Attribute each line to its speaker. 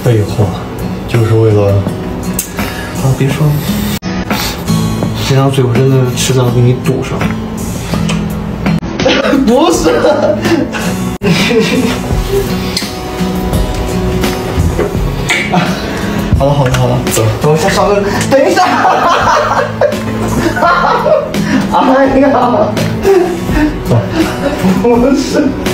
Speaker 1: 废话，就是为了……啊，别说了，这张嘴我真的迟早给你堵上。不是。好了，走，等我一下上个，等一下。哎呀，走，不是。